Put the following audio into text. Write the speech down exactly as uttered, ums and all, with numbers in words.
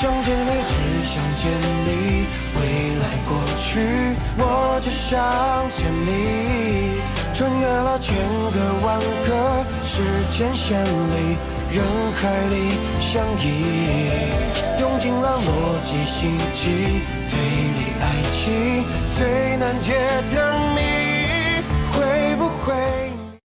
想见你，只想见你，未来过去，我只想见你。穿越了千个万个时间线里，人海里相依，用尽了逻辑、心机、推理、爱情，最